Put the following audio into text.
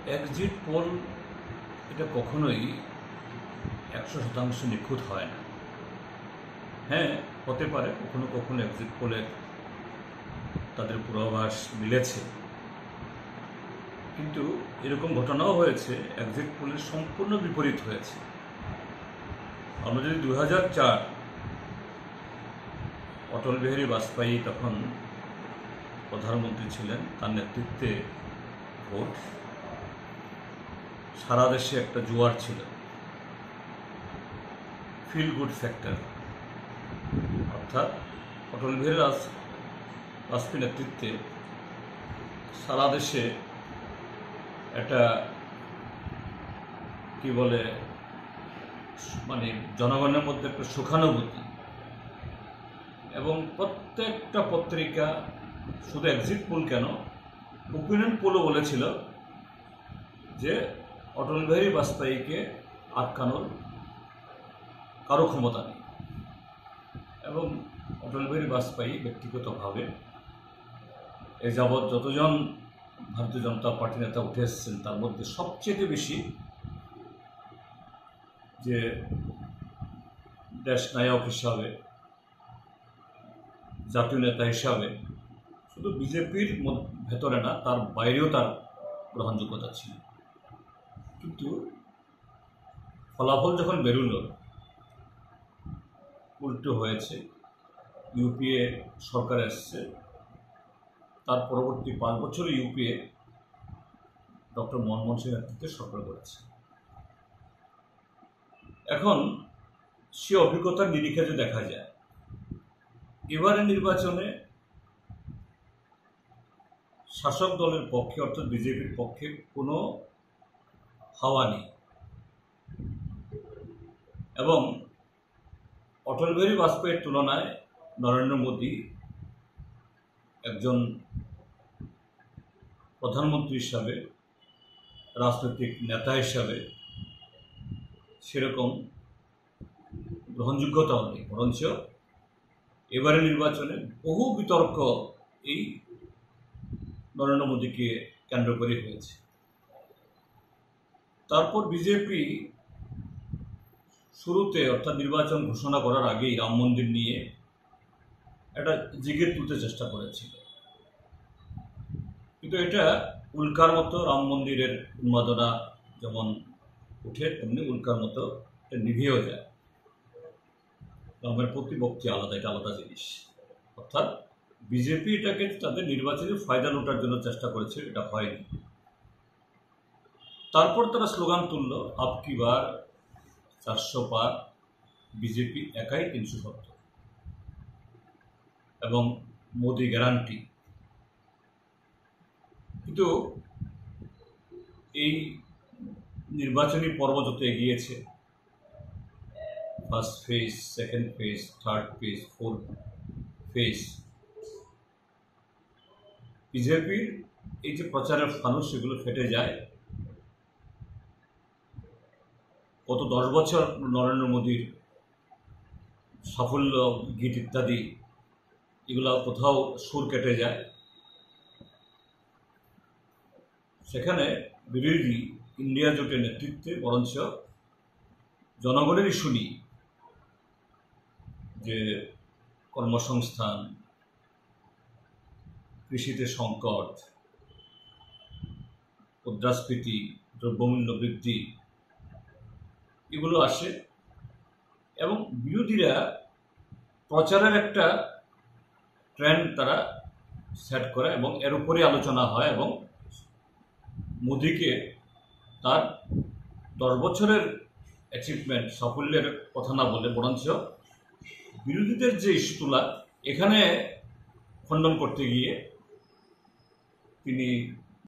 Exit pole এটা কখনোই 100% নিখুঁত হয় না। হ্যাঁ, হতে পারে কখনো কখনো এক্সিট পোলের তাদের পূর্বাভাস মিলেছে, কিন্তু এরকম ঘটনাও হয়েছে এক্সিট পোলের সম্পূর্ণ বিপরীত হয়েছে। আমরা যদি 2004 অটল বিহারী বাজপেয়ী তখন প্রধানমন্ত্রী ছিলেন, তার নেতৃত্বে ভোট, সারা দেশে একটা জোয়ার ছিল, ফিল গুড ফ্যাক্টর, অর্থাৎ অটল বিহারী বাজপেয়ীর নেতৃত্বে সারা দেশে একটা কি বলে মানে জনগণের মধ্যে একটা সুখানুভূতি, এবং প্রত্যেকটা পত্রিকা, শুধু এক্সিট পোল কেন, ওপিনিয়ন পোলও বলেছিল যে অটল বিহারী বাজপেয়ীকে আটকানোর কারো ক্ষমতা নেই। এবং অটল বিহারী বাজপেয়ী ব্যক্তিগতভাবে এ যাবৎ যতজন ভারতীয় জনতা পার্টি নেতা উঠে এসেছেন, তার মধ্যে সবচেয়ে বেশি যে দেশ নায়ক হিসাবে, জাতীয় নেতা হিসাবে শুধু বিজেপির ভেতরে না, তার বাইরেও তার গ্রহণযোগ্যতা ছিল। কিন্তু ফলাফল যখন বেরোল, উল্টো হয়েছে। ইউপিএ সরকার এসছে, তার পরবর্তী 5 বছরে ইউপিএ ডক্টর মনমোহন সিং নেতৃত্বে সরকার করেছে। এখন সে অভিজ্ঞতার নিরিখে যে দেখা যায়, এবারের নির্বাচনে শাসক দলের পক্ষে অর্থাৎ বিজেপির পক্ষে কোনো হাওয়া নেই, এবং অটল বিহারী বাজপেয়ীর তুলনায় নরেন্দ্র মোদী একজন প্রধানমন্ত্রী হিসাবে, রাজনৈতিক নেতা হিসাবে সেরকম গ্রহণযোগ্যতাও নেই। বরঞ্চ এবারের নির্বাচনে বহু বিতর্ক এই নরেন্দ্র মোদীকে কেন্দ্র করে হয়েছে। তারপর বিজেপি শুরুতে অর্থাৎ নির্বাচন ঘোষণা করার আগেই রাম মন্দির নিয়ে একটা জিগির তুলতে চেষ্টা করেছিল, কিন্তু এটা উল্কার মতো, রাম মন্দিরের উন্মাদনা যেমন উঠে তেমনি উল্কার মতো নিভিয়েও যায়। রামের প্রতিপক্ষে আলাদা, এটা আলাদা জিনিস। অর্থাৎ বিজেপি এটাকে তাদের নির্বাচনে ফায়দা লোটার জন্য চেষ্টা করেছে, এটা হয়নি। তারপর তারা স্লোগান তুলল, আপ কি বার 400 পার, বিজেপি একাই 370, এবং মোদি গ্যারান্টি। কিন্তু এই নির্বাচনী পর্ব যত এগিয়েছে, first phase, second phase, third phase, fourth phase, বিজেপির এই যে প্রচারের ফানুস, সেগুলো ফেটে যায়। গত 10 বছর নরেন্দ্র মোদীর সাফল্য গীত ইত্যাদি, এগুলো কোথাও সুর কেটে যায়। সেখানে বিরোধী ইন্ডিয়া জোটের নেতৃত্বে বরঞ্চ জনগণের ইস্যু নিয়ে, যে কর্মসংস্থান, কৃষিতে সংকট, মুদ্রাস্ফীতি, দ্রব্যমূল্য বৃদ্ধি, এগুলো আসে, এবং বিরোধীরা প্রচারের একটা ট্রেন্ড তারা সেট করে, এবং এর উপরে আলোচনা হয়, এবং মোদিকে তার 10 বছরের অ্যাচিভমেন্ট, সাফল্যের কথা না বলে বরঞ্চ বিরোধীদের যে ইস্যু তোলা, এখানে খণ্ডন করতে গিয়ে তিনি